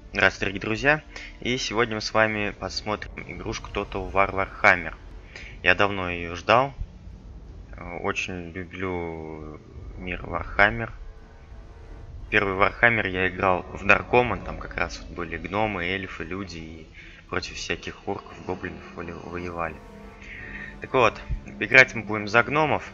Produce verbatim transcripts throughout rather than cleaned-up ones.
Здравствуйте, дорогие друзья! И сегодня мы с вами посмотрим игрушку Total War Warhammer. Я давно ее ждал. Очень люблю мир Warhammer. Первый Warhammer я играл в Dark Omen, там как раз вот были гномы, эльфы, люди и против всяких орков, гоблинов воевали. Так вот, играть мы будем за гномов.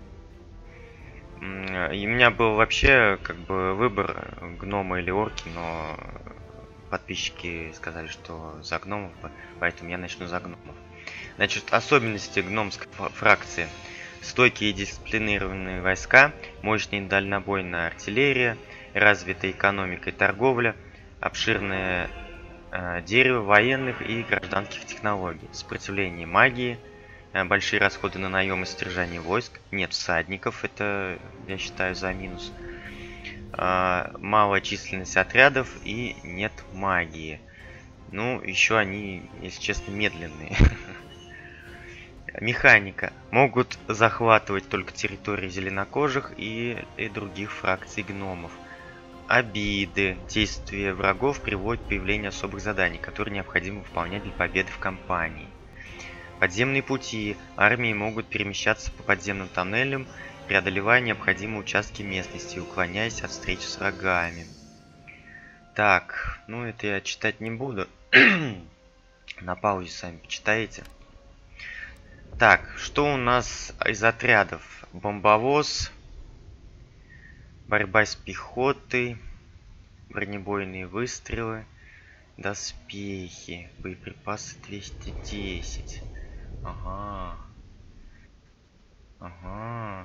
И у меня был вообще как бы выбор, гномы или орки, но подписчики сказали, что за гномов, поэтому я начну за гномов. Значит, особенности гномской фракции. Стойкие и дисциплинированные войска, мощная дальнобойная артиллерия, развитая экономика и торговля, обширное э, дерево военных и гражданских технологий, сопротивление магии, э, большие расходы на наем и содержание войск, нет всадников, это я считаю за минус. Малая численность отрядов и нет магии. Ну, еще они, если честно, медленные. Механика. Могут захватывать только территории зеленокожих и, и других фракций гномов. Обиды. Действия врагов приводят к появлению особых заданий, которые необходимо выполнять для победы в кампании. Подземные пути. Армии могут перемещаться по подземным тоннелям, преодолевая необходимые участки местности, уклоняясь от встреч с врагами. Так, ну это я читать не буду. На паузе сами почитаете. Так, что у нас из отрядов? Бомбовоз, борьба с пехотой, бронебойные выстрелы, доспехи, боеприпасы двести десять. Ага. Ага.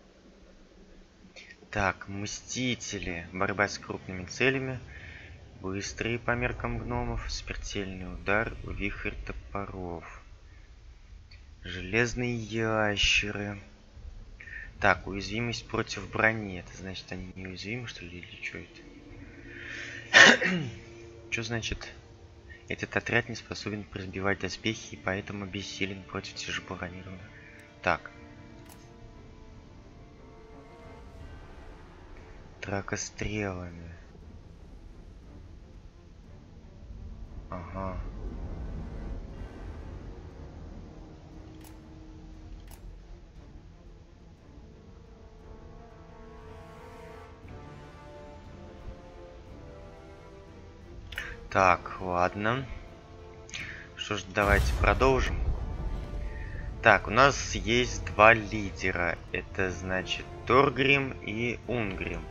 Так, мстители. Борьба с крупными целями. Быстрые по меркам гномов. Смертельный удар. Вихрь топоров. Железные ящеры. Так, уязвимость против брони. Это значит, они неуязвимы, что ли, или что это? Что значит? Этот отряд не способен пробивать доспехи и поэтому бессилен против тяжелобронированных. Так. Драка стрелами. Ага. Так, ладно. Что ж, давайте продолжим. Так, у нас есть два лидера. Это значит Торгрим и Унгрим.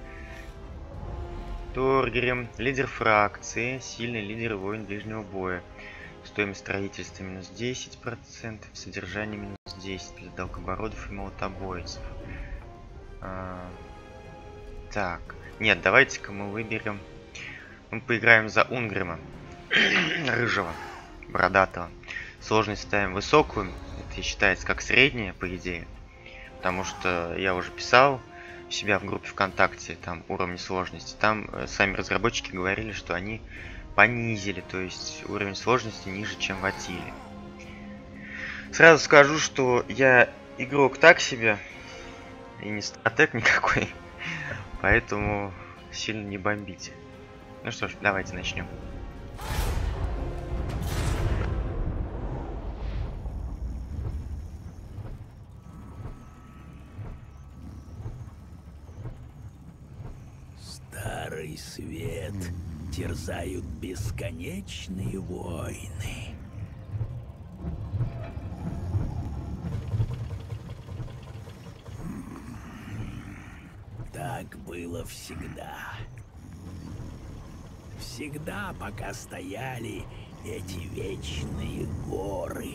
Торгрим, лидер фракции, сильный лидер воин ближнего боя. Стоимость строительства минус десять процентов, содержание минус десять для долгобородов и молотобойцев. А, так, нет, давайте-ка мы выберем. Мы поиграем за Унгрима. Рыжего, бородатого. Сложность ставим высокую. Это считается как средняя, по идее. Потому что я уже писал себя в группе ВКонтакте, там уровни сложности. Там э, сами разработчики говорили, что они понизили, то есть уровень сложности ниже, чем в Атиле. Сразу скажу, что я игрок так себе и не стратег никакой, поэтому сильно не бомбите. Ну что ж, давайте начнем. Старый свет терзают бесконечные войны. Так было всегда. Всегда, пока стояли эти вечные горы.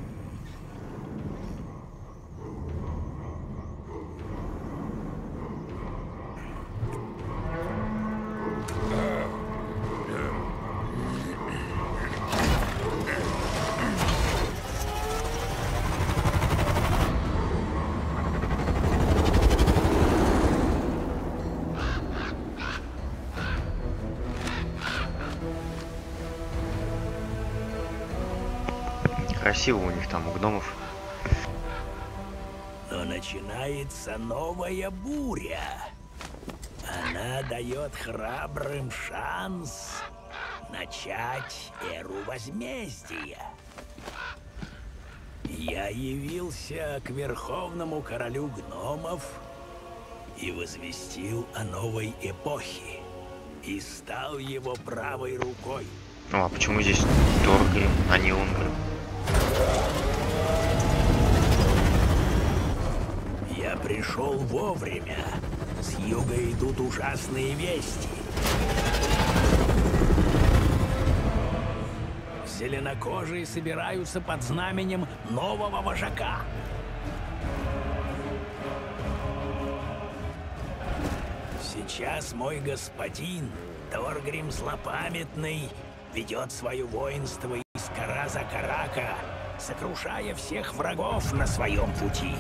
Красиво у них там, у гномов. Но начинается новая буря. Она дает храбрым шанс начать эру возмездия. Я явился к верховному королю гномов и возвестил о новой эпохе, и стал его правой рукой. Ну, а почему здесь Торгрим, а не Унгрим? Я пришел вовремя. С юга идут ужасные вести. Зеленокожие собираются под знаменем нового вожака. Сейчас мой господин, Торгрим Злопамятный, ведет свое воинство из Караза-Карака, сокрушая всех врагов на своем пути.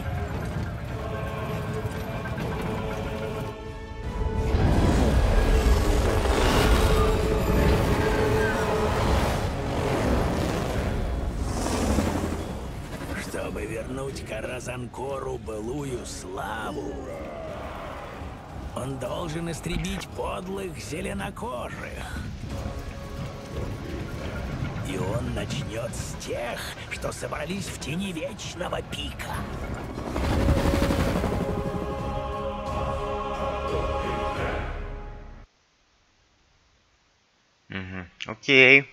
Чтобы вернуть Каразанкору былую славу, он должен истребить подлых зеленокожих. И он начнет с тех, что собрались в тени Вечного Пика. Угу. Окей.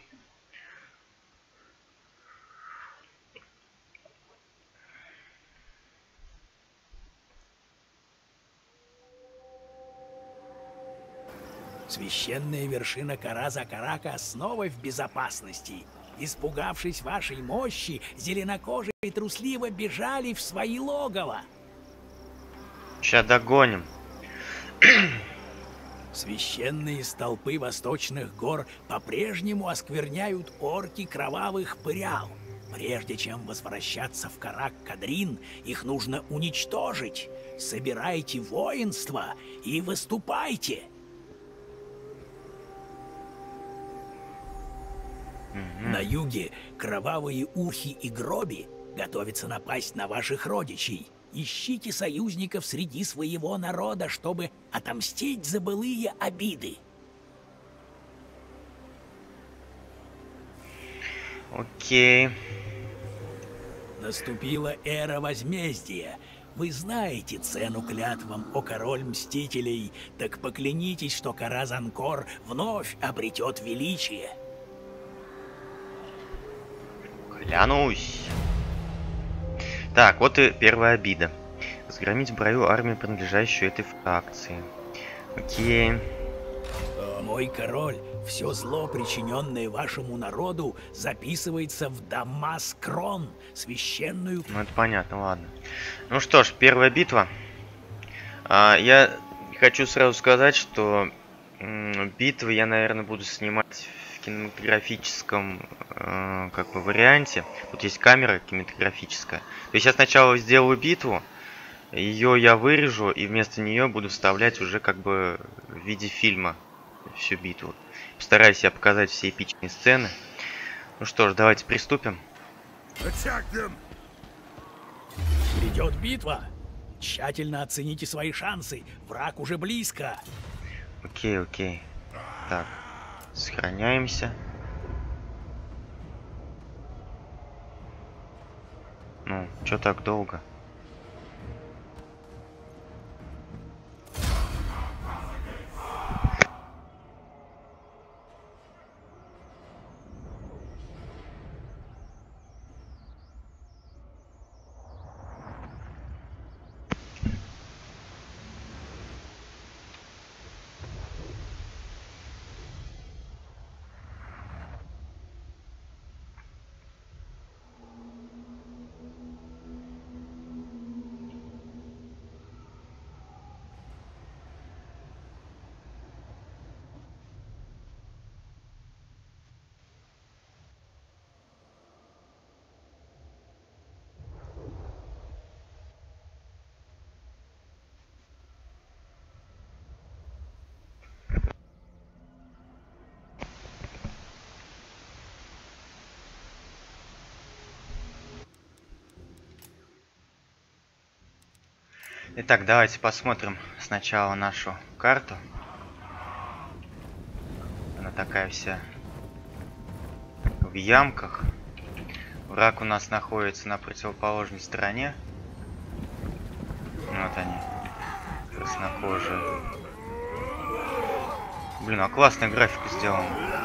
Священная вершина Караза-Карака снова в безопасности. Испугавшись вашей мощи, зеленокожие трусливо бежали в свои логово. Сейчас догоним. Священные столпы восточных гор по-прежнему оскверняют орки кровавых пырял. Прежде чем возвращаться в Карак-Кадрин, их нужно уничтожить. Собирайте воинство и выступайте. На юге кровавые ухи и гроби готовятся напасть на ваших родичей. Ищите союзников среди своего народа, чтобы отомстить за былые обиды. Окей. Наступила эра возмездия. Вы знаете цену клятвам, о король мстителей, так поклянитесь, что Каразанкор вновь обретет величие. Клянусь. Так, вот и первая обида. Разгромить в бою армию, принадлежащую этой фракции. Окей. Мой король, все зло, причиненное вашему народу, записывается в Дамаскрон, священную... Ну, это понятно, ладно. Ну что ж, первая битва. А, я хочу сразу сказать, что битвы я, наверное, буду снимать в кинематографическом э, как бы варианте. Тут есть камера кинематографическая. То есть я сначала сделаю битву, ее я вырежу, и вместо нее буду вставлять уже как бы в виде фильма всю битву. Постараюсь я показать все эпичные сцены. Ну что ж, давайте приступим. Идет битва. Тщательно оцените свои шансы. Враг уже близко. Окей, окей. Так, сохраняемся. Ну, чё так долго? Итак, давайте посмотрим сначала нашу карту. Она такая вся в ямках. Враг у нас находится на противоположной стороне. Вот они, краснокожие. Блин, а классная графика сделана.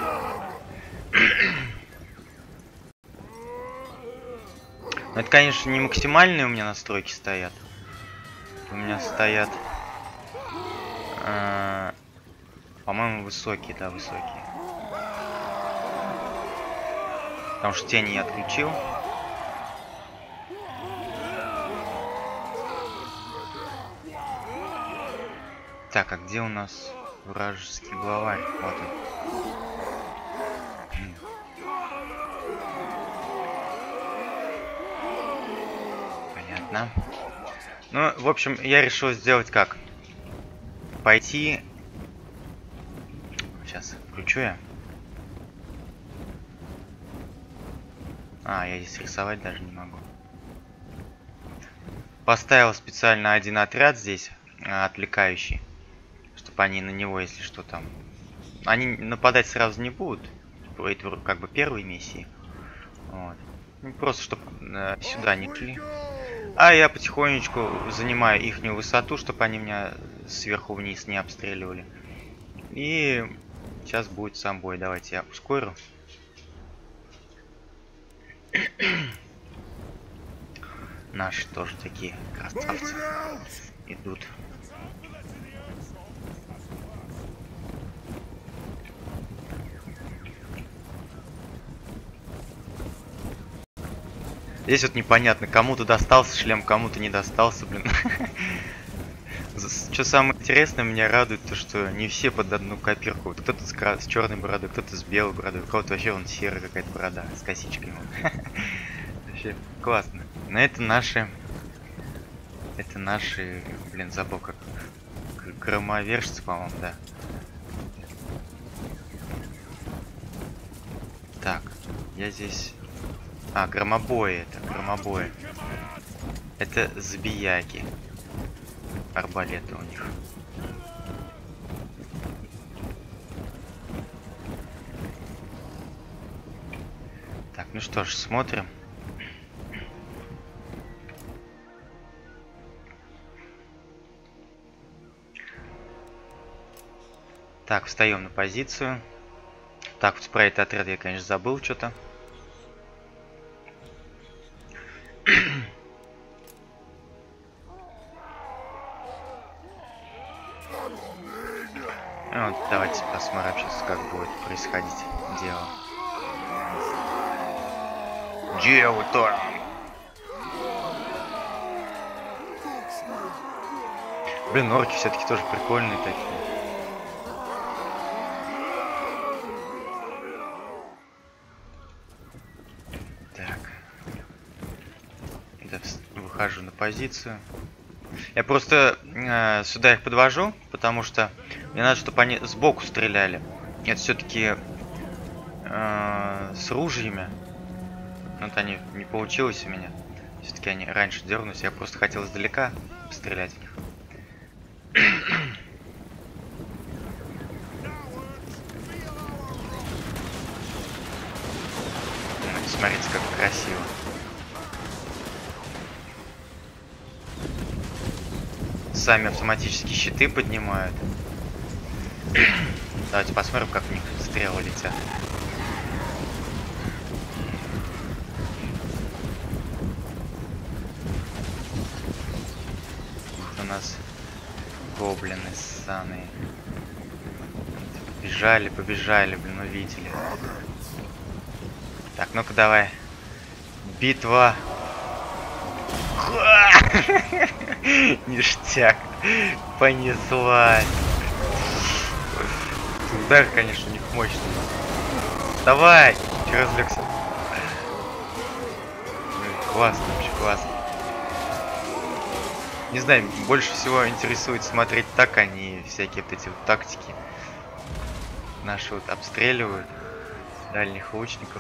Но это, конечно, не максимальные у меня настройки стоят. У меня стоят, э, по-моему, высокие, да, высокие. Потому что тени я отключил. Так, а где у нас вражеский главарь? Вот он. Понятно. Ну, в общем, я решил сделать как? Пойти... Сейчас, включу я. А, я здесь рисовать даже не могу. Поставил специально один отряд здесь, отвлекающий. Чтобы они на него, если что там... Они нападать сразу не будут. Это как бы первые миссии. Вот. Ну, просто чтобы э, сюда не шли. А я потихонечку занимаю ихнюю высоту, чтобы они меня сверху вниз не обстреливали. И сейчас будет сам бой. Давайте я ускорю. Наши тоже такие красавцы идут. Здесь вот непонятно, кому-то достался шлем, кому-то не достался, блин. Что самое интересное, меня радует то, что не все под одну копирку. Кто-то с, кра... с черной бородой, кто-то с белой бородой, у кого-то вообще вон серая какая-то борода с косичками. Вообще классно. Но это наши... Это наши... Блин, забыл как... Громовержцы, по-моему, да. Так, я здесь... А, громобои это, громобои. Это забияки. Арбалеты у них. Так, ну что ж, смотрим. Так, встаем на позицию. Так, вот про этот отряд я, конечно, забыл что-то. Вот, давайте посмотрим сейчас, как будет происходить дело. Дело то. Блин, орки все-таки тоже прикольные такие. Так. Да, выхожу на позицию. Я просто э, сюда их подвожу, потому что мне надо, чтобы они сбоку стреляли. Это все-таки э, с ружьями. Вот они не получилось у меня. Все-таки они раньше дернулись. Я просто хотел издалека стрелять в них. Смотрите, как красиво. Сами автоматически щиты поднимают. Давайте посмотрим, как у них стрелы летят. У нас гоблины ссаные. Побежали, побежали, блин, увидели. Так, ну-ка давай. Битва. Ништяк. Понеслась. Удар, конечно, у них мощный. Давай! Че разлегся? Классно, вообще классно. Не знаю, больше всего интересует смотреть так, они всякие вот эти вот тактики. Наши вот обстреливают дальних лучников.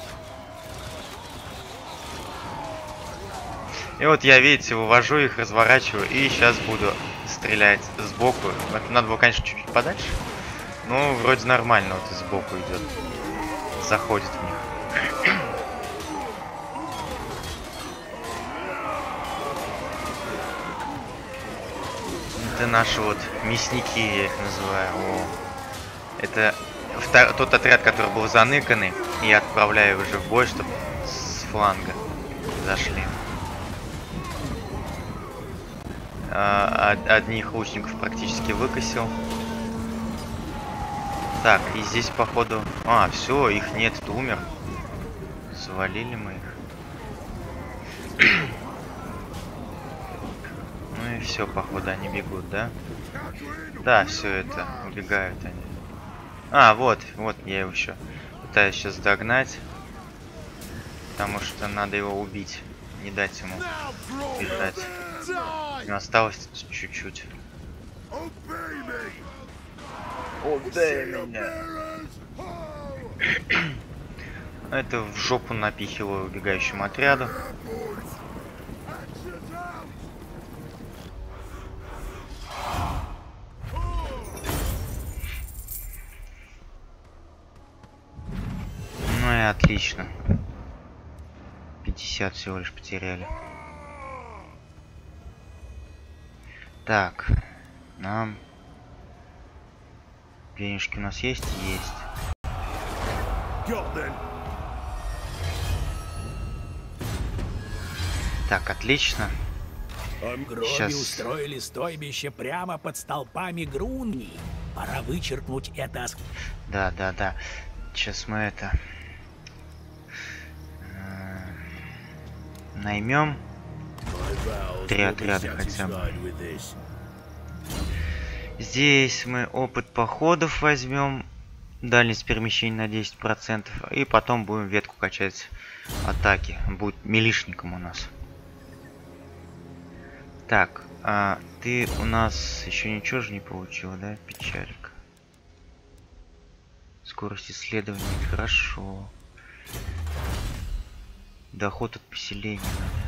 И вот я, видите, вывожу их, разворачиваю, и сейчас буду стрелять сбоку. Это надо было, конечно, чуть-чуть подальше. Ну, вроде нормально, вот и сбоку идет. Заходит в них. Это наши вот мясники, я их называю. О. Это втор... тот отряд, который был заныканный. И я отправляю уже в бой, чтобы с фланга зашли. А, одних лучников практически выкосил. Так, и здесь походу... А, все, их нет, кто умер. Свалили мы их. Ну и все, походу, они бегут, да? Да, все это, убегают они. А, вот, вот я его еще пытаюсь сейчас догнать. Потому что надо его убить. Не дать ему бежать. Не осталось чуть-чуть. Убей меня! Это в жопу напихиваю убегающему отряду. Ну и отлично. пятьдесят всего лишь потеряли. Так, нам денежки у нас есть? Есть. Так, отлично. Гроби Сейчас... устроили стойбище прямо под столпами Грунни. Пора вычеркнуть это. Да, да, да. Сейчас мы это... Наймем три отряда хотя бы. Здесь мы опыт походов возьмем. Дальность перемещения на десять процентов. И потом будем ветку качать атаки. Будет милишником у нас. Так, а ты у нас еще ничего же не получил, да? Печалька. Скорость исследования. Хорошо. Доход от поселения надо.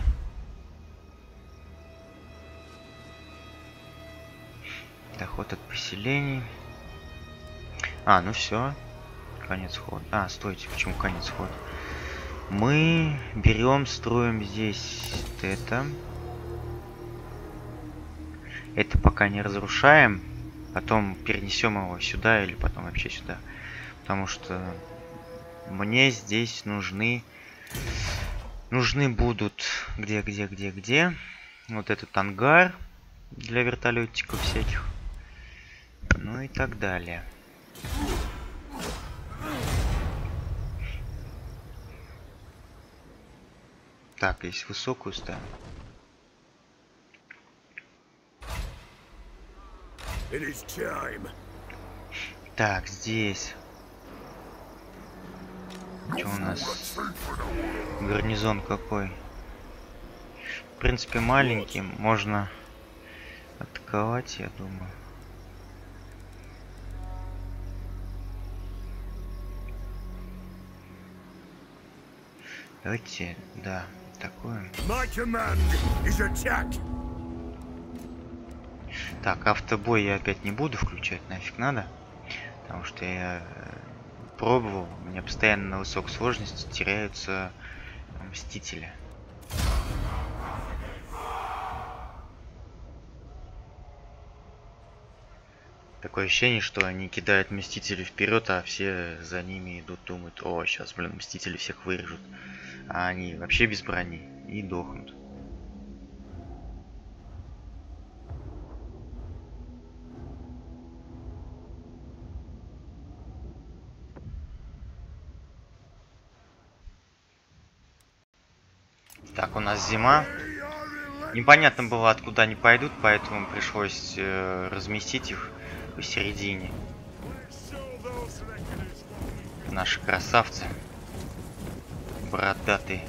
Доход от поселений. А, ну все. Конец хода. А, стойте, почему конец хода? Мы берем, строим здесь вот это. Это пока не разрушаем. Потом перенесем его сюда или потом вообще сюда. Потому что мне здесь нужны... Нужны будут... Где, где, где, где? Вот этот ангар для вертолетиков всяких. Ну и так далее. Так, здесь высокую ставим. Так, здесь. Что у нас? Гарнизон какой? В принципе, маленький. Можно атаковать, я думаю. Давайте, да, такое. Так, автобой я опять не буду включать, нафиг надо. Потому что я пробовал, у меня постоянно на высокой сложности теряются мстители. Такое ощущение, что они кидают мстителей вперед, а все за ними идут, думают: о, сейчас, блин, мстители всех вырежут. А они вообще без брони и дохнут. Так, у нас зима. Непонятно было, откуда они пойдут, поэтому пришлось э, разместить их посередине. Наши красавцы. Бородатые.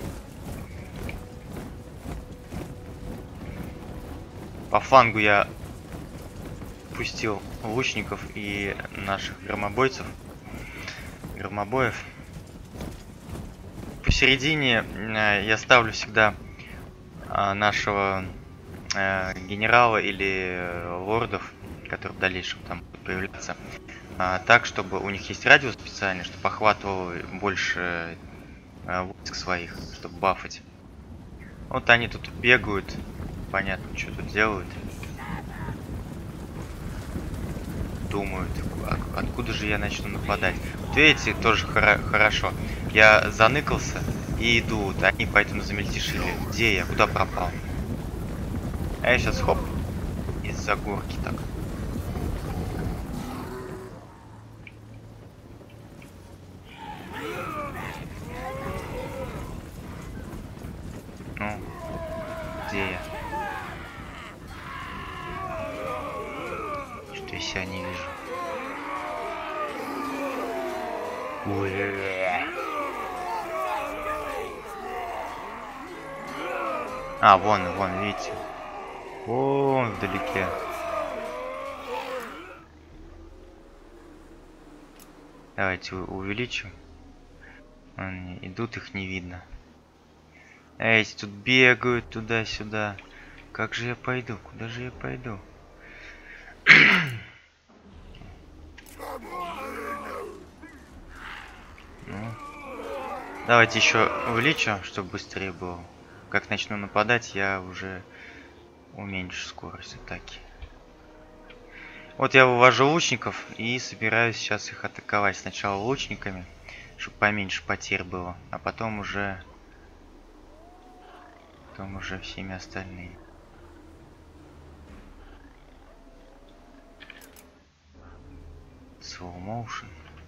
По флангу я пустил лучников и наших громобойцев. Громобоев. Посередине э, я ставлю всегда э, нашего э, генерала или э, лордов, которые в дальнейшем там будут появляться, э, так, чтобы у них есть радиус специальный, чтобы охватывал больше э, войск своих, чтобы бафать. Вот они тут бегают. Понятно, что тут делают. Думают, а откуда же я начну нападать. Вот видите, тоже хоро хорошо. Я заныкался и иду. Вот они поэтому замельтешили. Где я? Куда пропал? А я сейчас хоп. Из-за горки так. Ну, где я? Что я себя не вижу? А, вон, вон, видите? Вон вдалеке. Давайте увеличим. Они идут, их не видно. Эти тут бегают туда-сюда. Как же я пойду? Куда же я пойду? Ну, давайте еще увеличу, чтобы быстрее было. Как начну нападать, я уже уменьшу скорость атаки. Вот я вывожу лучников и собираюсь сейчас их атаковать. Сначала лучниками, чтобы поменьше потерь было, а потом уже, потом уже всеми остальными. Slow motion.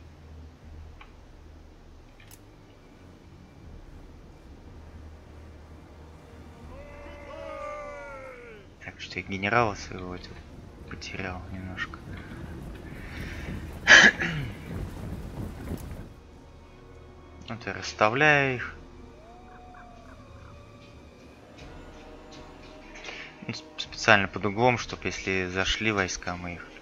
Так что я генерала своего потерял немножко. Вот я расставляю их. Специально под углом, чтобы если зашли войска, мы их...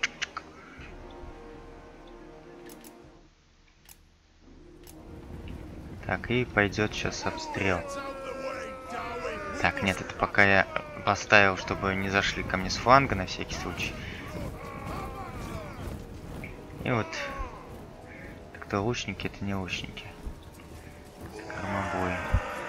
Так, и пойдет сейчас обстрел. Так, нет, это пока я поставил, чтобы не зашли ко мне с фланга на всякий случай. И вот... Так-то лучники, это не лучники. Громобои.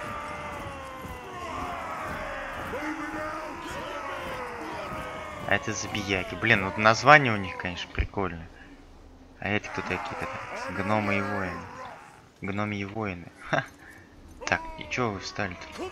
А это забияки. Блин, вот название у них, конечно, прикольное. А это кто такие-то? Гномы и воины. Гноми и воины. Ха. Так, и чё вы встали-то?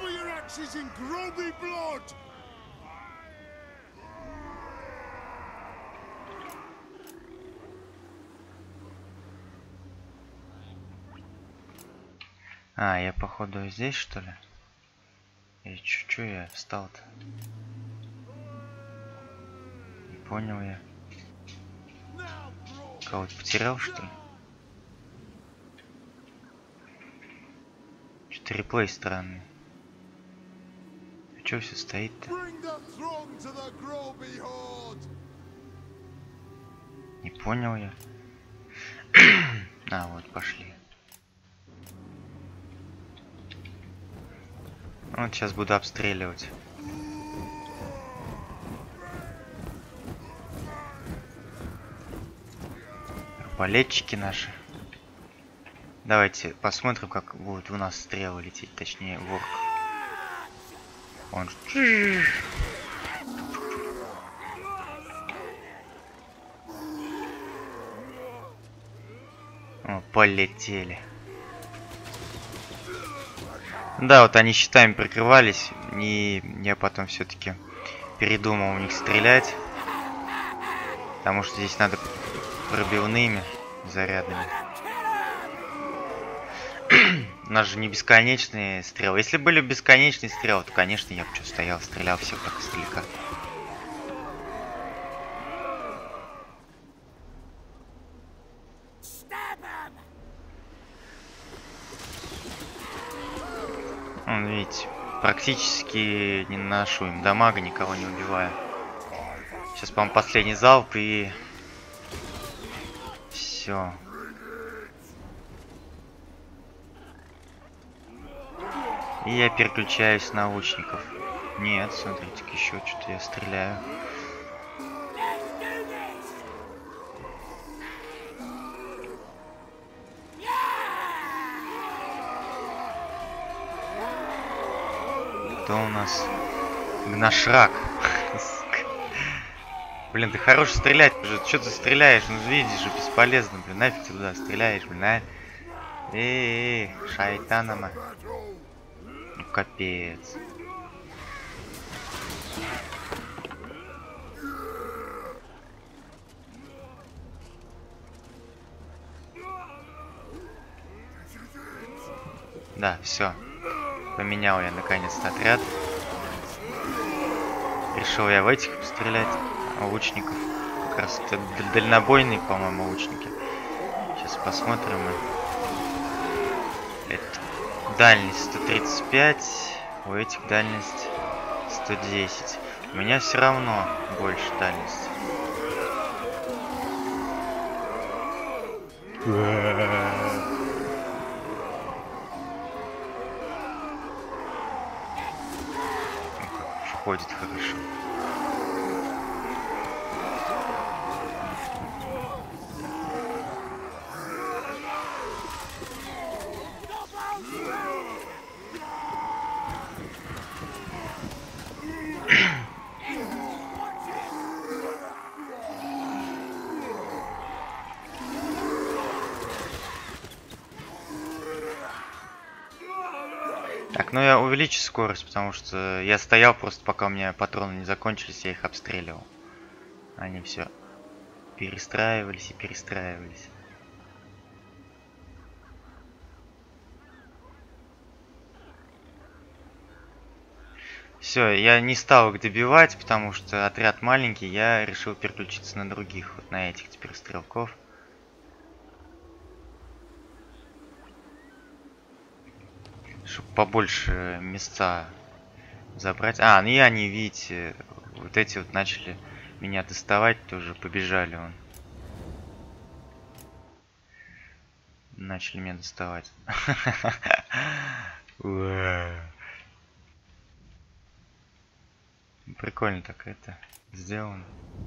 А, я походу здесь, что ли? И чё, чё я встал-то? Не понял я. Кого-то потерял, что ли? Что-то реплей странный. А чё все стоит-то? Не понял я. А, вот, пошли. Вот сейчас буду обстреливать. Арбалетчики наши. Давайте посмотрим, как будут у нас стрелы лететь, точнее, ворк. Он... О, полетели. Да, вот они щитами прикрывались, и я потом все-таки передумал у них стрелять, потому что здесь надо пробивными зарядами. У нас же не бесконечные стрелы. Если были бесконечные стрелы, то, конечно, я бы что стоял, стрелял всех так издалека. Вон, видите, практически не наношу им дамага, никого не убиваю. Сейчас, по-моему, последний залп и... Все. И я переключаюсь на лучников. Нет, смотрите, еще что-то я стреляю. Кто у нас? Гнашрак. Блин, ты хорош стрелять уже. Что ты стреляешь? Ну видишь же, бесполезно, блин. Нафиг ты туда стреляешь, блин, а? Эй, эй, шайтанама. Ну капец. Да, все. Поменял я наконец-то отряд. Решил я в этих пострелять. Лучников. Как раз это дальнобойные, по-моему, лучники. Сейчас посмотрим. Это дальность сто тридцать пять. У этих дальность сто десять. У меня все равно больше дальность. Входит хорошо. Так, ну я увеличу скорость, потому что я стоял просто, пока у меня патроны не закончились, я их обстреливал. Они все перестраивались и перестраивались. Все, я не стал их добивать, потому что отряд маленький, я решил переключиться на других, вот на этих теперь стрелков. Чтобы побольше места забрать. А, ну и они, видите, вот эти вот начали меня доставать, тоже побежали он. Начали меня доставать. Прикольно так это сделано.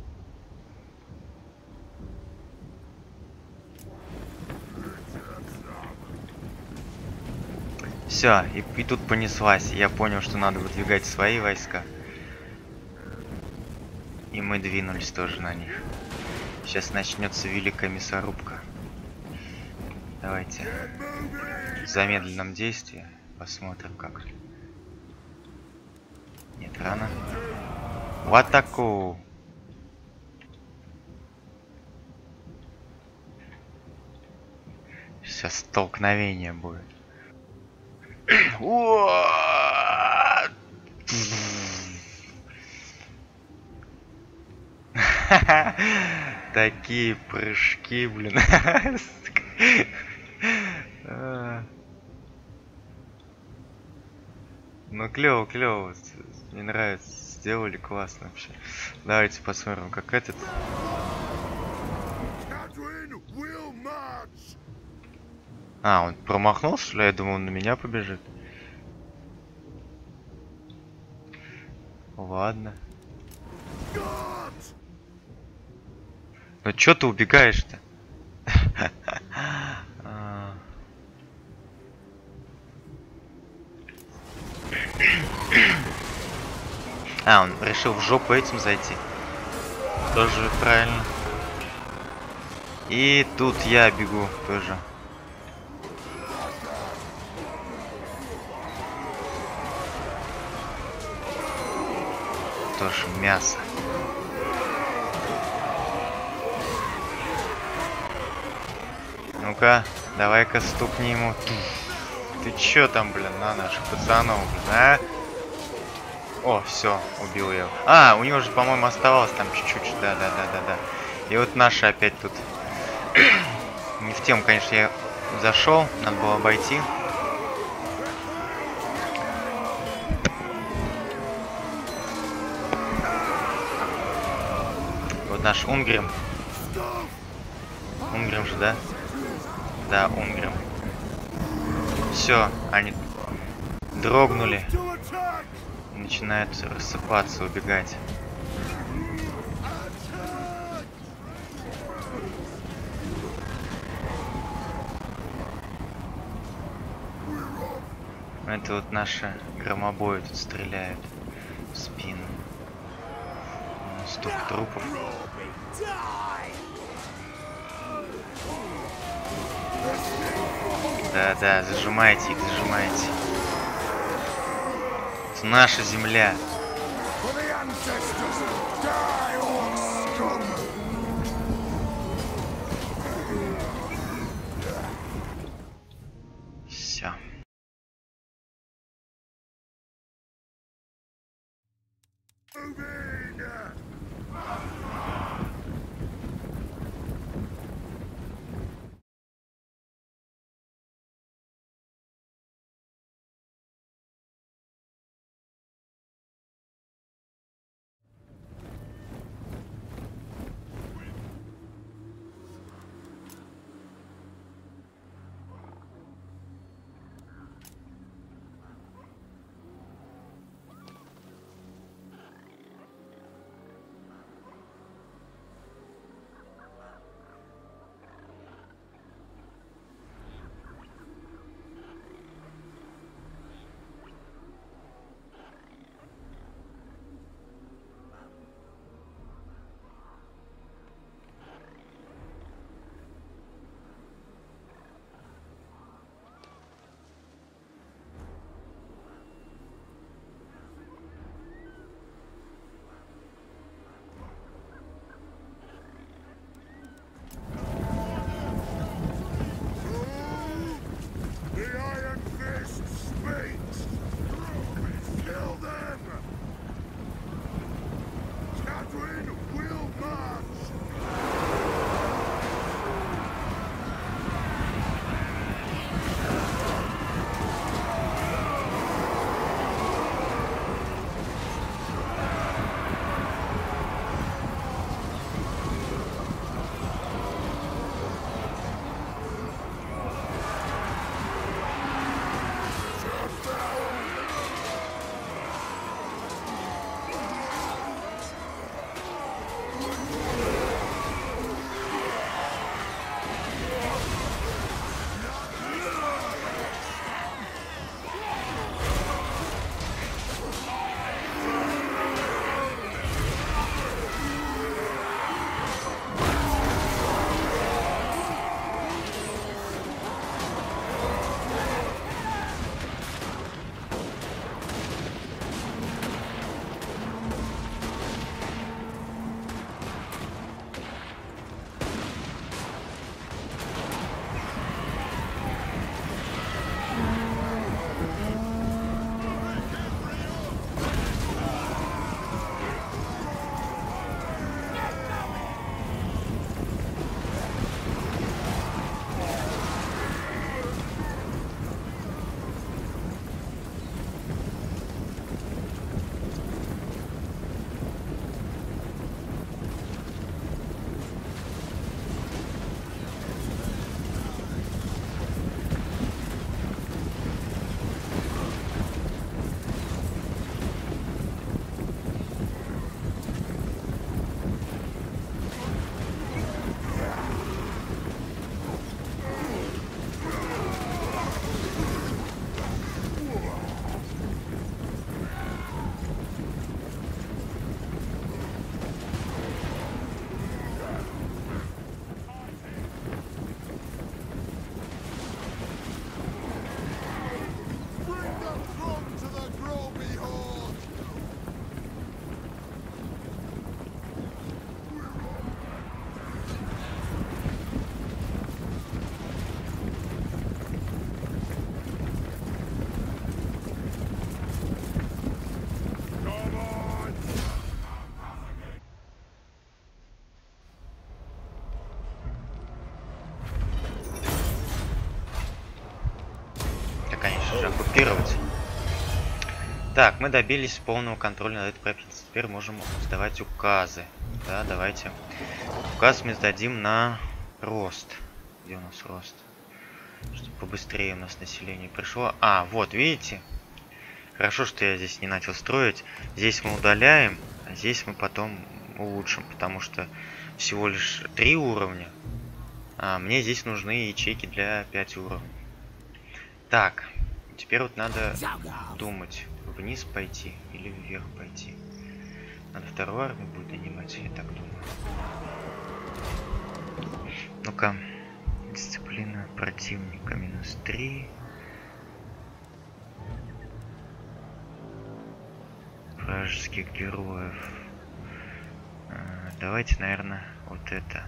Все, и, и тут понеслась. Я понял, что надо выдвигать свои войска. И мы двинулись тоже на них. Сейчас начнется великая мясорубка. Давайте в замедленном действии посмотрим, как. Нет, рано. В атаку! Сейчас столкновение будет. Такие прыжки, блин. Ну клево, клево. Мне нравится. Сделали классно вообще. Давайте посмотрим, как этот. А, он промахнулся, что ли? Я думал, он на меня побежит. Ладно. Ну чё ты убегаешь-то? А, он решил в жопу этим зайти. Тоже правильно. И тут я бегу тоже. Тоже мясо. Ну-ка, давай-ка стукни ему. Ты чё там, блин, на наших пацанов, блин, а? О, все, убил я. А, у него же, по-моему, оставалось там чуть-чуть. Да, да, да, да, да. И вот наши опять тут. Не в тему, конечно, я зашел, надо было обойти. Вот наш Унгрим. Унгрим же, да? Да, Унгрим. Все, они дрогнули. Начинают рассыпаться, убегать. Это вот наши громобои тут стреляют в спину. Столько трупов. Да-да, зажимайте их, зажимайте. Это наша земля. Все. оккупировать. Так, мы добились полного контроля над этой провинцией. Теперь можем сдавать указы. Да, давайте. Указ мы сдадим на рост. Где у нас рост? Чтобы побыстрее у нас население пришло. А, вот, видите? Хорошо, что я здесь не начал строить. Здесь мы удаляем, а здесь мы потом улучшим, потому что всего лишь три уровня. А мне здесь нужны ячейки для пяти уровней. Так, Теперь вот надо думать, вниз пойти или вверх пойти. Надо вторую армию будет нанимать, я так думаю. Ну-ка. Дисциплина противника минус три. Вражеских героев. А, давайте, наверное, вот это.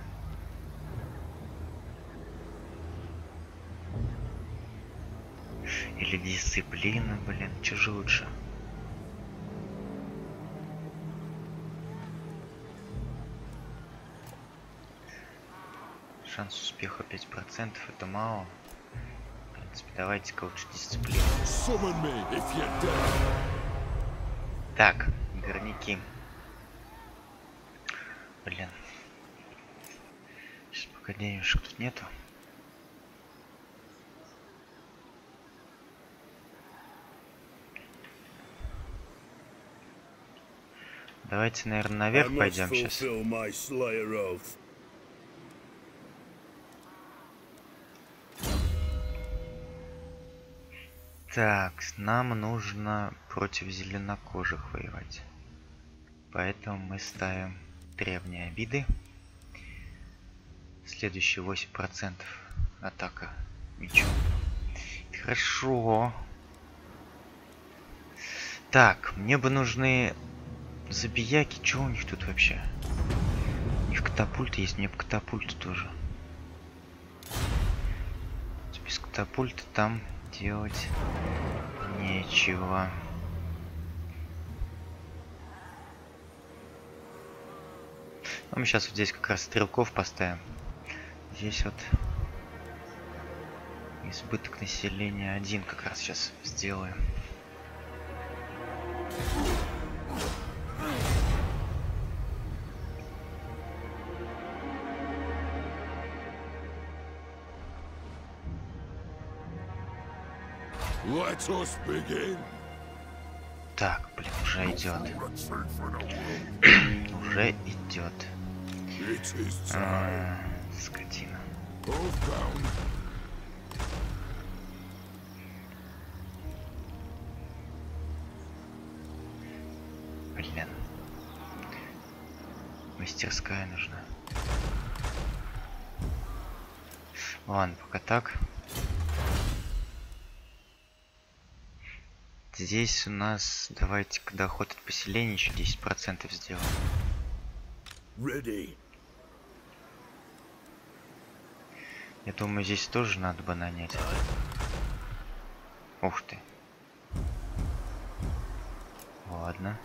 Или дисциплина, блин, что же лучше? Шанс успеха пять процентов, это мало. В принципе, давайте-ка лучше дисциплину. Так, горняки. Блин. Сейчас пока денежек тут нету. Давайте, наверное, наверх пойдем сейчас. Так, нам нужно против зеленокожих воевать. Поэтому мы ставим древние обиды. Следующие восемь процентов атака мечом. Хорошо. Так, мне бы нужны забияки. Что у них тут вообще? У них катапульты есть, мне бы катапульты тоже. Без катапульты там делать нечего. Ну, мы сейчас вот здесь как раз стрелков поставим. Здесь вот избыток населения один как раз сейчас сделаем. Так, блин, уже идет. Уже идет. А, скотина. Блин. Мастерская нужна. Ладно, пока так. Здесь у нас, давайте-ка доход от поселения еще десять процентов сделаем. Ready. Я думаю, здесь тоже надо бы нанять. Ух ты. Ладно.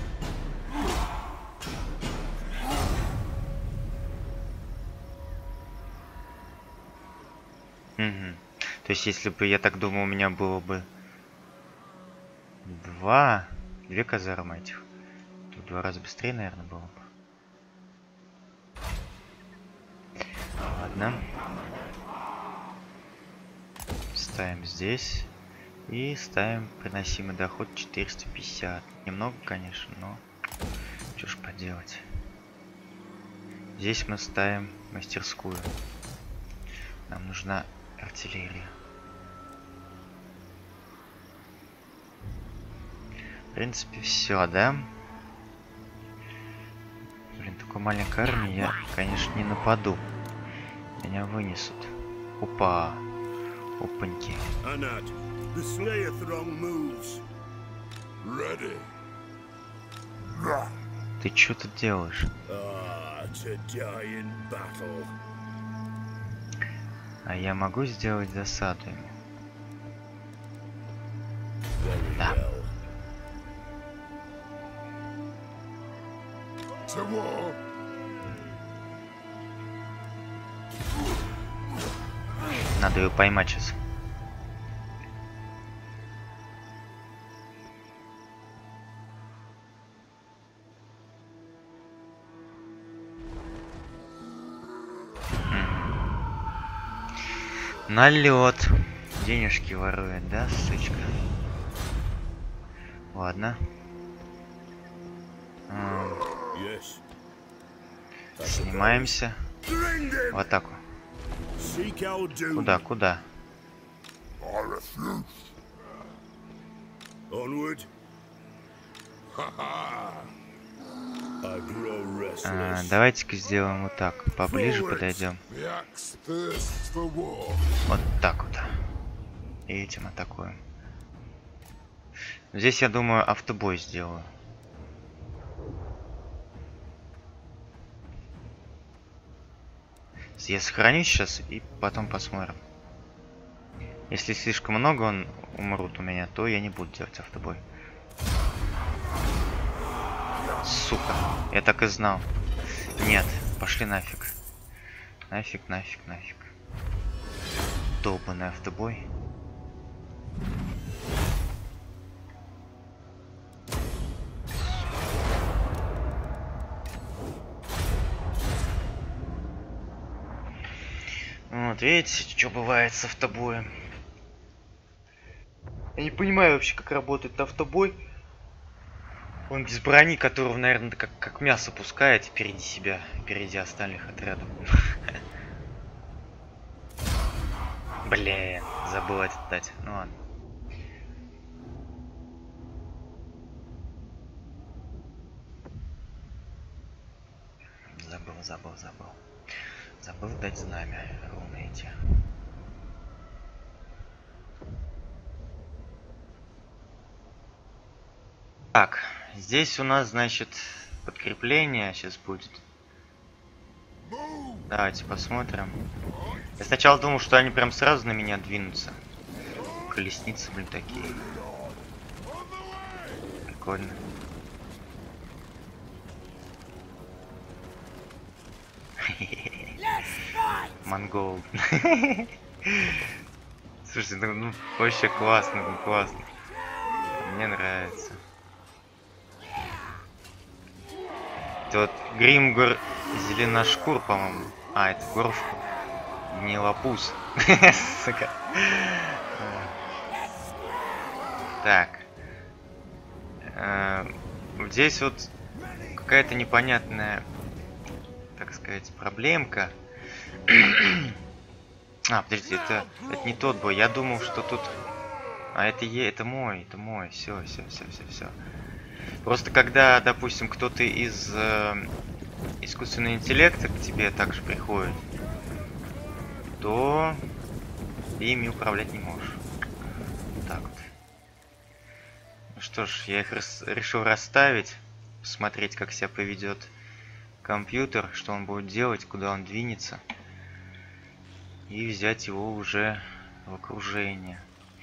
Угу. То есть, если бы, я так думаю, у меня было бы Два, две казармы этих. Тут в два раза быстрее, наверное, было бы. Ладно. Ставим здесь. И ставим приносимый доход четыреста пятьдесят. Немного, конечно, но что ж поделать. Здесь мы ставим мастерскую. Нам нужна артиллерия. В принципе, все, да? Блин, такой маленькой армии я, конечно, не нападу. Меня вынесут. Опа. Опаньки. Ты что тут делаешь? А я могу сделать засаду ему? Да. Надо ее поймать сейчас. Налет. Денежки ворует, да, сучка? Ладно. Снимаемся в атаку. Куда, куда? Onward. А, давайте-ка сделаем вот так. Поближе подойдем. Вот так вот. И этим атакуем. Здесь, я думаю, автобой сделаю. Я сохранюсь сейчас и потом посмотрим. Если слишком много он умрут у меня, то я не буду делать автобой. Сука, я так и знал. Нет, пошли нафиг. Нафиг, нафиг, нафиг. Долбанный автобой. Вот, видите, что бывает с автобоем. Я не понимаю вообще, как работает автобой. Он без брони, которого, наверное, как, как мясо пускает впереди себя, впереди остальных отрядов. Блин, забыл это дать. Ну ладно. Забыл, забыл, забыл. Забыл дать знамя. Руны эти. Так, здесь у нас, значит, подкрепление сейчас будет. Давайте посмотрим. Я сначала думал, что они прям сразу на меня двинутся. Колесницы, блин, такие. Прикольно. Монгол. Слушайте, ну, ну вообще классно, ну классно. Мне нравится. Это вот Гримгор Зеленошкур, по-моему. А, это Горшкур. Гнилопуз. Сука. Так. Здесь вот какая-то непонятная, так сказать, проблемка. А, подождите, это, это не тот бой. Я думал, что тут... А, это е, это мой, это мой. Все, все, все, все, все. Просто когда, допустим, кто-то из э, искусственного интеллекта к тебе также приходит, то ты ими управлять не можешь. Вот так вот. Ну что ж, я их рас решил расставить, посмотреть, как себя поведет компьютер, что он будет делать, куда он двинется, и взять его уже в окружение.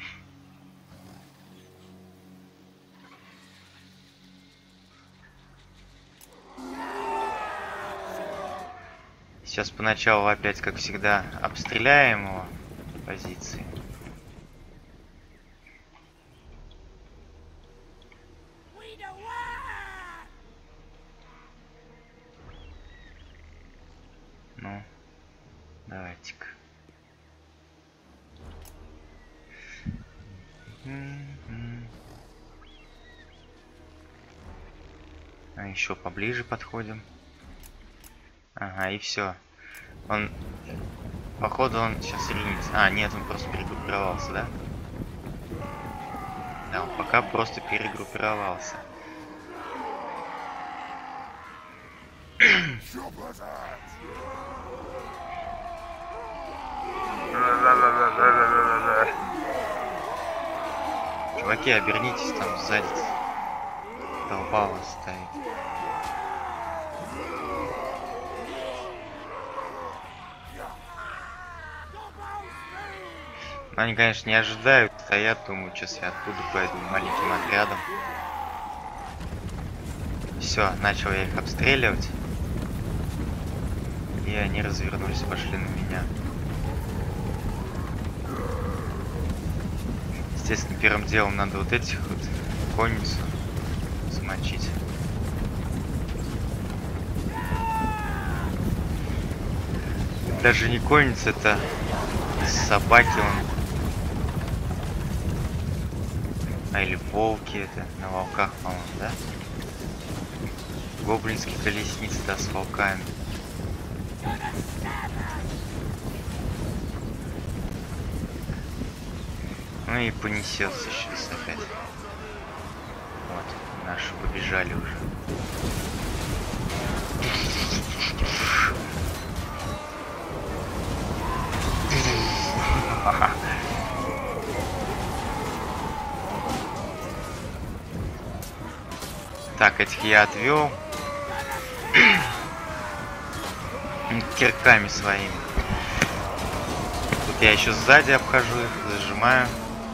Сейчас поначалу опять, как всегда, обстреляем его позиции. Ну, давайте-ка. А еще поближе подходим. Ага, и все. Он, походу, он сейчас ринется. А, нет, он просто перегруппировался, да? Да, он пока просто перегруппировался. Чуваки, обернитесь, там сзади толпа у вас стоит. Они, конечно, не ожидают, стоят, думают, сейчас я оттуда пойду маленьким отрядом. Все, начал я их обстреливать. И они развернулись, пошли на меня. Естественно, первым делом надо вот этих вот конницу замочить. Даже не конница, это собаки он. А или волки это, на волках, по-моему, да? Гоблинские колесницы, да, с волками. Ну и понесется сейчас опять. Наши побежали уже. Так, этих я отвел кирками своими. Тут я еще сзади обхожу их, зажимаю.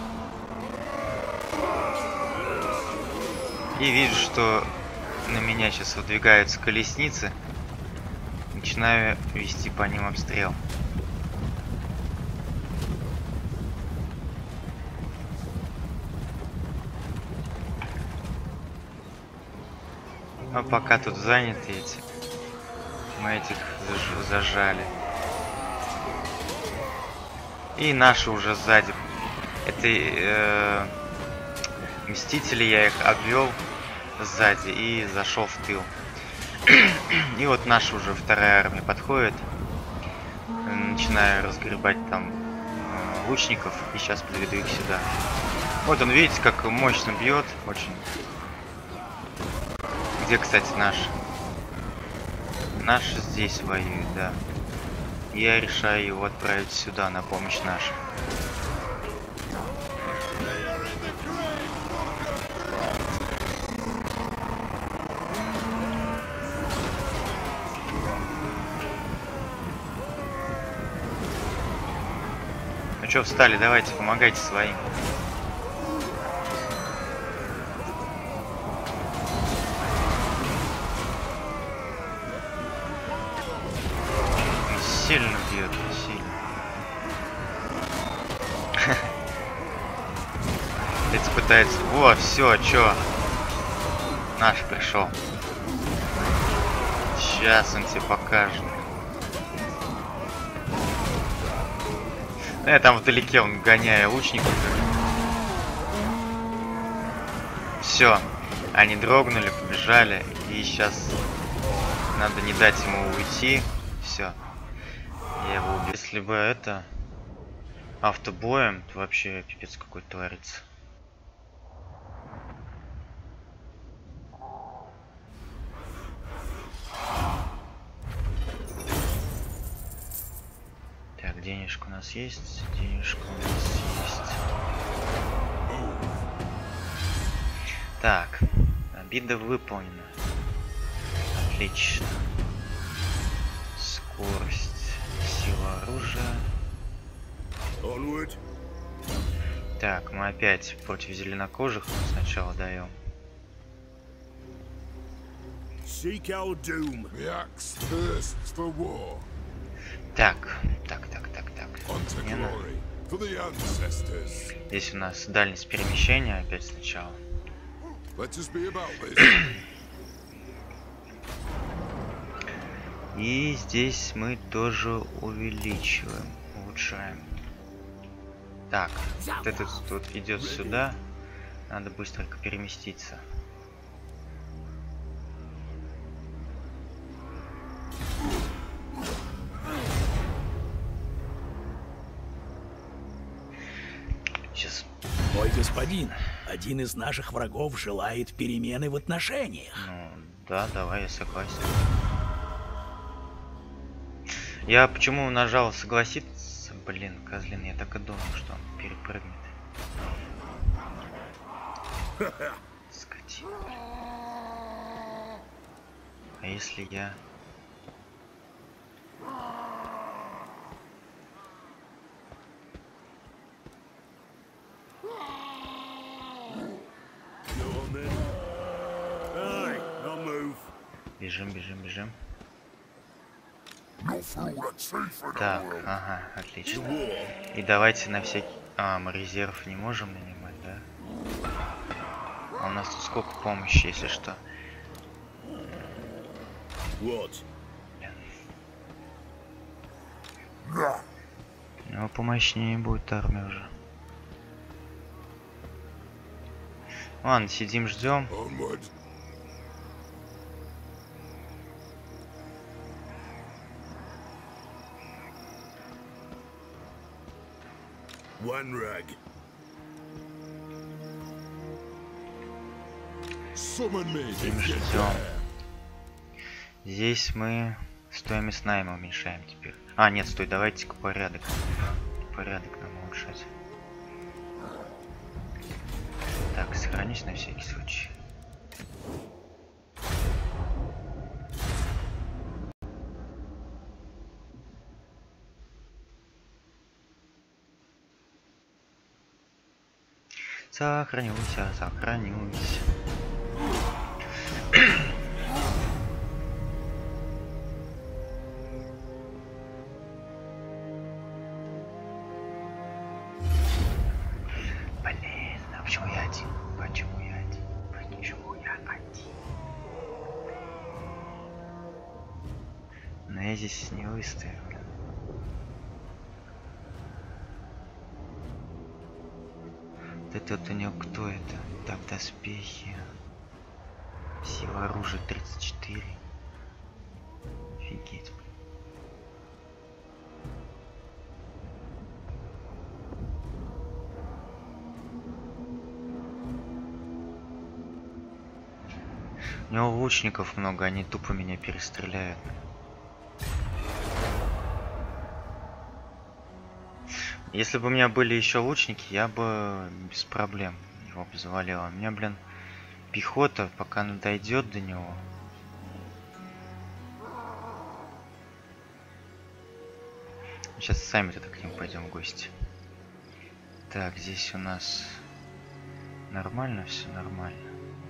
И вижу, что на меня сейчас выдвигаются колесницы. Начинаю вести по ним обстрел. А пока тут заняты эти, мы этих заж зажали. И наши уже сзади. Это э, мстители, я их обвел сзади и зашел в тыл. И вот наша уже вторая армия подходит. Начинаю разгребать там э, лучников и сейчас подведу их сюда. Вот он, видите, как мощно бьет, очень. Где, кстати, наш? Наш здесь воюет, да. Я решаю его отправить сюда на помощь нашим. Ну что, встали, давайте, помогайте своим. Сильно бьет, сильно. Эти пытаются. Во, все, чё? Наш пришел. Сейчас он тебе покажет. Я там вдалеке он гоняя лучников. Все, они дрогнули, побежали, и сейчас надо не дать ему уйти. Все. Я его убил. Если бы это автобоем, то вообще пипец какой творится. Так, денежка у нас есть, денежка у нас есть. Так, обида выполнена. Отлично. Скорость. Сила оружия. Onward. Так, мы опять против зеленокожих сначала даем. Так, так, так, так, так. Смена. Здесь у нас дальность перемещения опять сначала. И здесь мы тоже увеличиваем, улучшаем. Так, вот этот тут идет сюда. Надо быстренько переместиться. Сейчас. Мой господин, один из наших врагов желает перемены в отношениях. Ну, да, давай, я согласен. Я почему нажал согласиться? Блин, козлин, я так и думал, что он перепрыгнет. Скотина. А если я... Бежим, бежим, бежим. Так, ага, отлично. И давайте на всякий... А, мы резерв не можем нанимать, да? А у нас тут сколько помощи, если что? Вот. Ну, помощнее будет армия уже. Ладно, сидим, ждем. One rag. Им ждем. Здесь мы стоимость найма уменьшаем теперь. А, нет, стой, давайте-ка порядок. Порядок нам улучшать. Так, сохранись на всякий случай. Сохранился, сохранился. Блин, а почему я один? Почему я один? Почему я один? Но я здесь не выставил. Это вот у него кто это? Так, доспехи. Сила оружия тридцать четыре. Офигеть. У него лучников много, они тупо меня перестреляют. Если бы у меня были еще лучники, я бы без проблем его бы завалил. У меня, блин, пехота, пока она дойдет до него. Сейчас сами-то к ним пойдем в гости. Так, здесь у нас нормально, все нормально.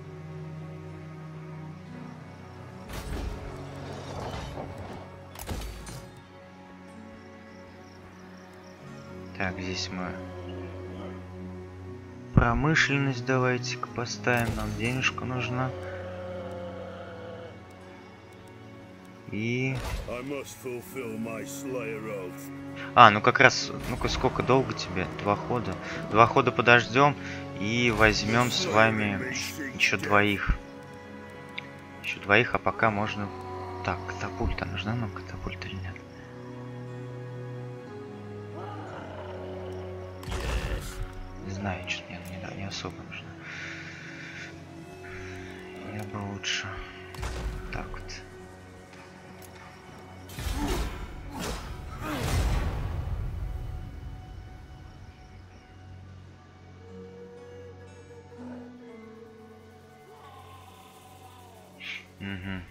Так, здесь мы промышленность давайте-ка поставим, нам денежка нужна. И... А, ну как раз, ну-ка сколько долго тебе? Два хода. Два хода подождем и возьмем с вами еще двоих. Еще двоих, а пока можно... Так, катапульта, нужна нам катапульта или нет? Не знаю, что мне не, не особо нужно. Я бы лучше так вот. Угу.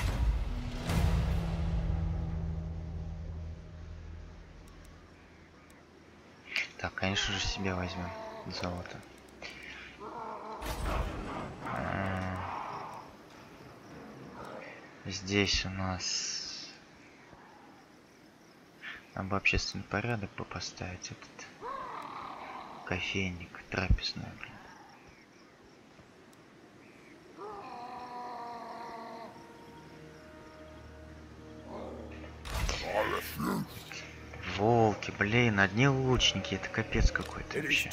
Так, конечно же, себе возьмем золото. Здесь у нас нам бы общественный порядок бы поставить, этот кофейник, трапезную, блин. Волки, блин, одни лучники, это капец какой-то вообще.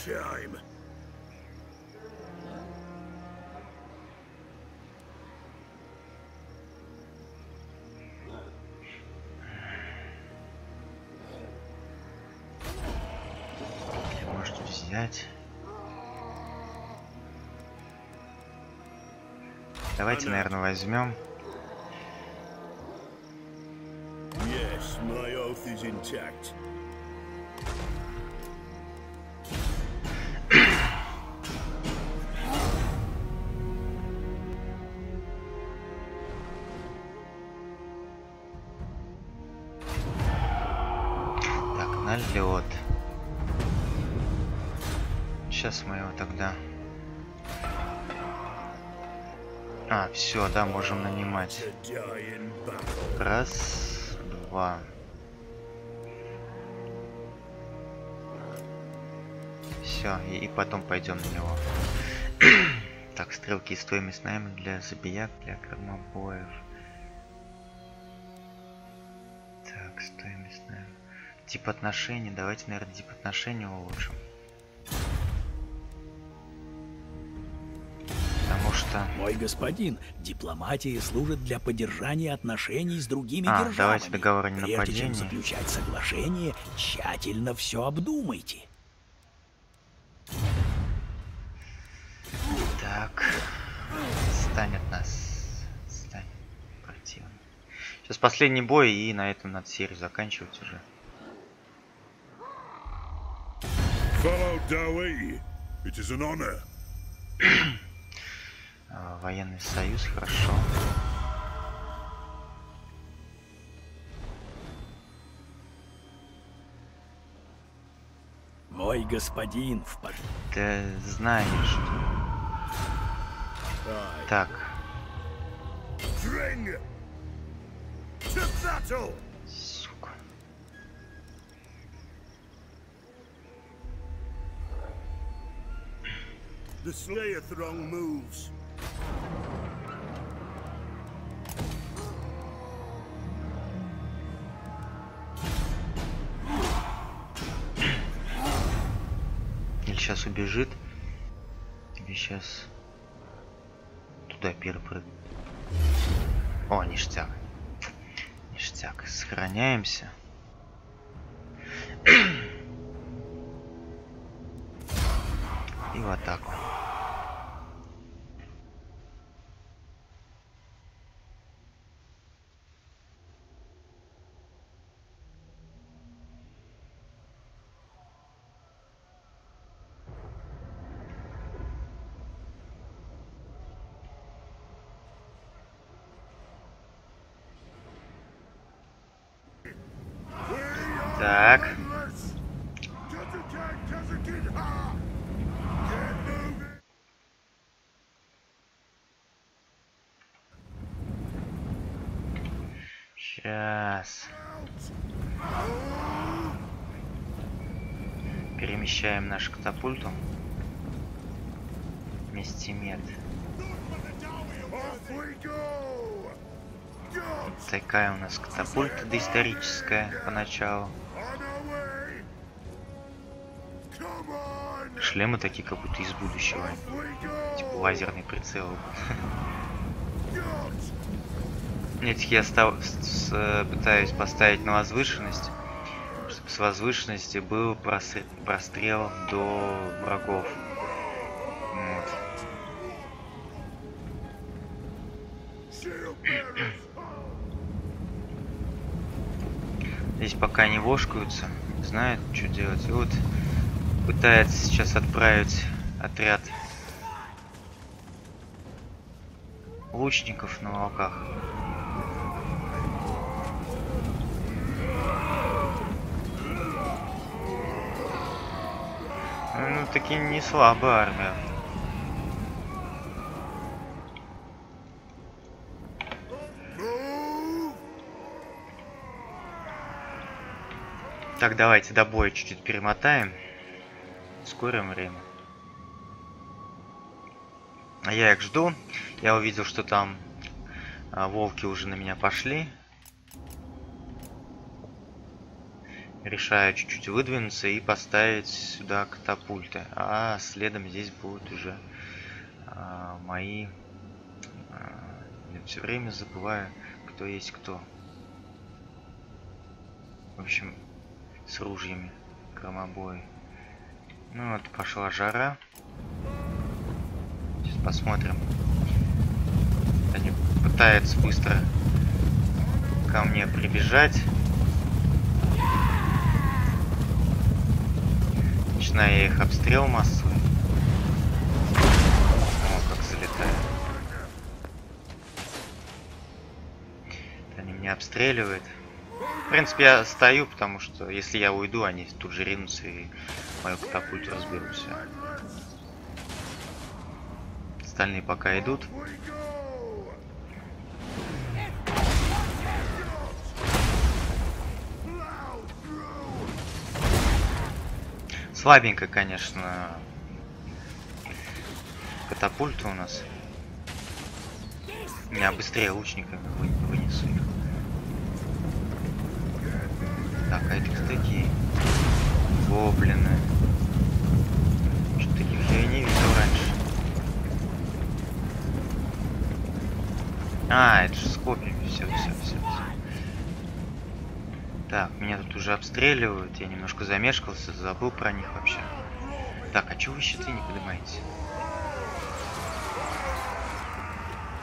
Может взять. Давайте, наверное, возьмем. My oath is intact. Так, налет. Сейчас мы его тогда... А, все, да, можем нанимать. Раз, два. Все, и, и потом пойдем на него. Так, стрелки и стоимость найма для забияк, для кормобоев. Так, стоимость найма. Тип отношений. Давайте, наверное, тип отношений улучшим. Потому что... Мой господин, дипломатия служит для поддержания отношений с другими а, державами. Давайте договор о ненападении. Прежде чем заключать соглашение, тщательно все обдумайте. Так, отстань от нас. Отстань. Противно. Сейчас последний бой, и на этом надо серию заканчивать уже. Военный союз, хорошо. Мой господин в пор... Ты знаешь. Так. Сука. The Slayer throng moves. Или сейчас убежит, или сейчас туда перепрыгнет. О, ништяк. Ништяк. Сохраняемся. И в атаку. Так. Сейчас. Перемещаем нашу катапульту. Местимет. Такая у нас катапульта доисторическая поначалу. Шлемы такие, как будто из будущего. Типа лазерный прицел. Этих я став... с... пытаюсь поставить на возвышенность, чтобы с возвышенности был прос... прострел до врагов. Вот. Здесь пока не вошкаются, не знают, что делать. И вот пытается сейчас отправить отряд лучников на волках. Ну, таки не слабая армия. Так, давайте до боя чуть-чуть перемотаем. Ускорим время. А я их жду. Я увидел, что там а, волки уже на меня пошли. Решаю чуть-чуть выдвинуться и поставить сюда катапульты. А следом здесь будут уже а, мои... А, я все время забываю, кто есть кто. В общем, с ружьями, громобои. Ну вот, пошла жара. Сейчас посмотрим. Они пытаются быстро ко мне прибежать. Начинаю я их обстрел массовый. О, как залетает. Они меня обстреливают. В принципе, я стою, потому что если я уйду, они тут же ринутся и мою катапульту разберут все. Остальные пока идут. Слабенько, конечно, катапульта у нас. Я быстрее лучниками вы, вынесу их. Так, а это кто такие? Гоблины. Что-то таких я и не видел раньше. А, это же с копьями. Все, все, все, все. Так, меня тут уже обстреливают. Я немножко замешкался, забыл про них вообще. Так, а чего вы щиты не поднимаете?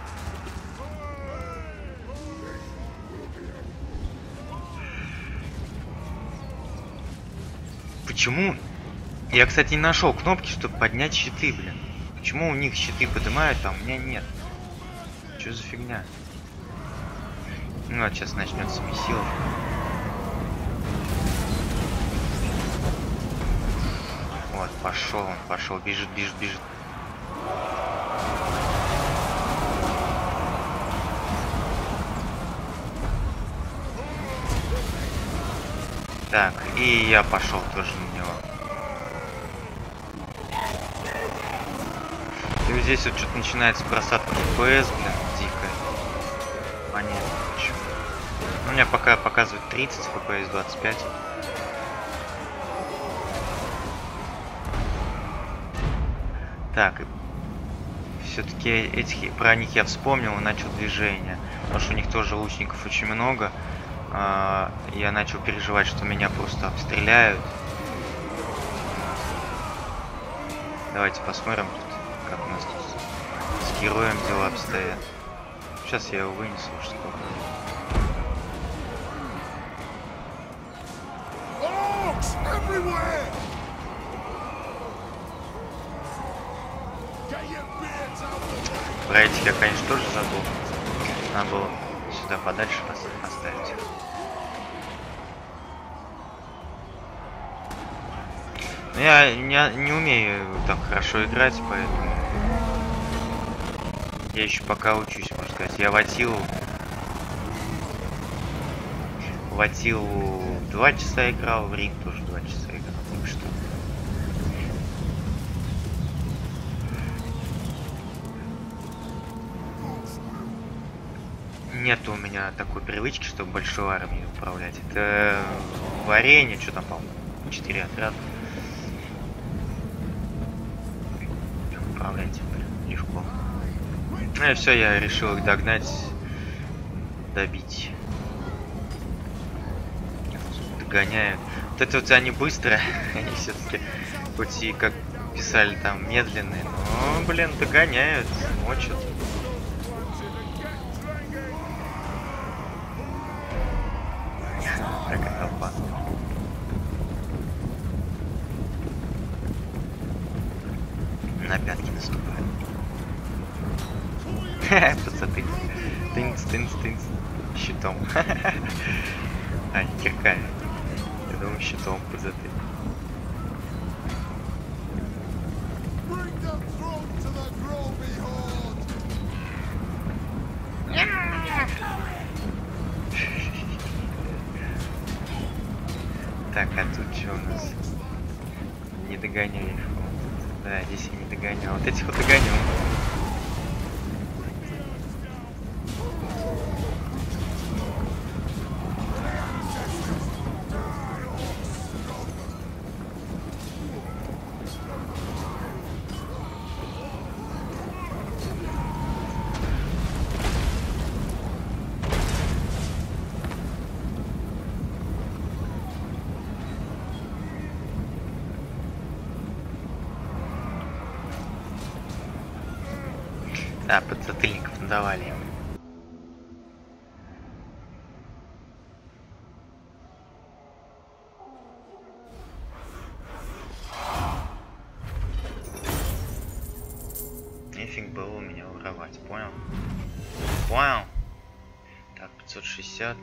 Почему? Я, кстати, не нашел кнопки, чтобы поднять щиты, блин. Почему у них щиты поднимают, а у меня нет? Что за фигня? Ну вот сейчас начнется месилов. Вот, пошел он, пошел, бежит, бежит, бежит. Так, и я пошел тоже на него. И вот здесь вот что-то начинается просадка эф пи эс, блин, дикая. Понятно почему. У меня пока показывает тридцать эф пи эс, двадцать пять. Так, все-таки этих, про них я вспомнил и начал движение. Потому что у них тоже лучников очень много. А, я начал переживать, что меня просто обстреляют. Давайте посмотрим тут, как у нас тут с героем дела обстоят. Сейчас я его вынесу, что про этих я, конечно, тоже забыл. Надо было сюда подальше поставить. Я не, не умею так хорошо играть, поэтому я еще пока учусь, можно сказать. Я в Атилу в Атилу два часа играл, в Рим тоже два часа играл. Так что нет у меня такой привычки, чтобы большую армию управлять. Это в арене, что там, по-моему, четыре отряда. Управлять легко. Ну и все, я решил их догнать, добить. Догоняю. Вот это вот они быстро, они все-таки, хоть и как писали там медленные, но, блин, догоняют, мочат. Такая толпа. На пятки наступает. Пацаны. Тынц, тынц, тынц. Щитом. А, не кирками. Я думаю, щитом пацаны. Так, а тут что у нас? Не догоняю их. Да, здесь я не догонял. Вот этих вот догонял. Да, подзатыльников надавали им. Нефиг было у меня воровать, понял? Понял? Так, пятьсот шестьдесят.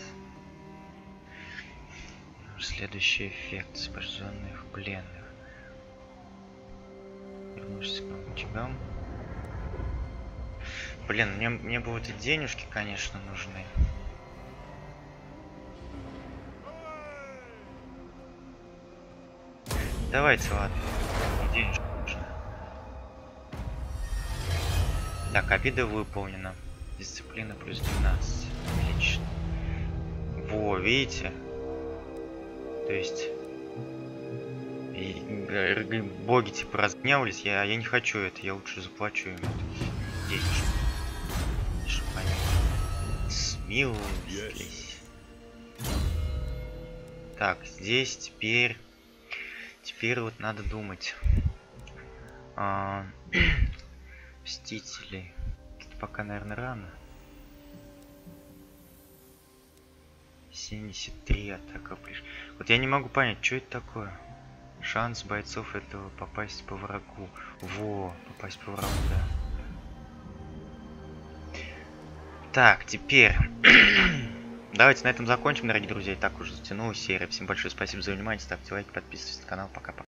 Следующий эффект. Спасенных пленных. Вернусь к очагам. Блин, мне, мне бы вот эти денежки, конечно, нужны. Давайте, ладно. Денежки нужны. Так, обида выполнена. Дисциплина плюс двенадцать. Отлично. Во, видите? То есть... И, боги типа разгневались. Я, я не хочу это. Я лучше заплачу им денежку. Смилуйтесь. Так, здесь теперь... Теперь вот надо думать. А... Мстители. Тут пока, наверное, рано. семьдесят три атака приш. Вот я не могу понять, что это такое. Шанс бойцов этого попасть по врагу. Во, попасть по врагу, да. Так, теперь... Давайте на этом закончим, дорогие друзья. И так уже затянулась серия. Всем большое спасибо за внимание. Ставьте лайки, подписывайтесь на канал. Пока-пока.